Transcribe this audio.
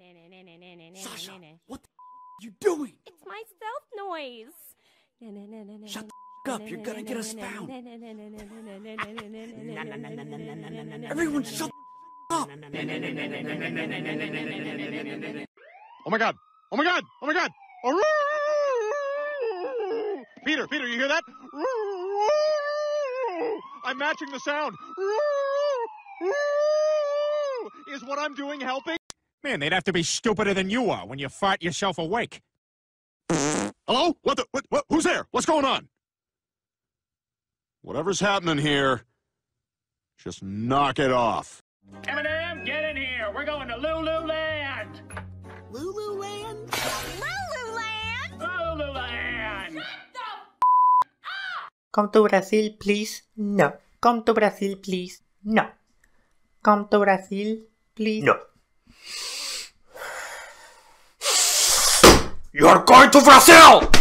Sasha, what the are you doing? It's my stealth noise. Shut the up, you're gonna get us found. Everyone shut up. Oh my god! Oh my god! Oh my god! Peter, you hear that? I'm matching the sound. Is what I'm doing helping? Man, they'd have to be stupider than you are when you fart yourself awake. Hello? What? Who's there? What's going on? Whatever's happening here, just knock it off. Eminem, get in here. We're going to Lululand. Lululand? Lululand! Lululand. Come to Brazil, please. No. Come to Brazil, please. No. Come to Brazil, please. No. You're going to Brazil!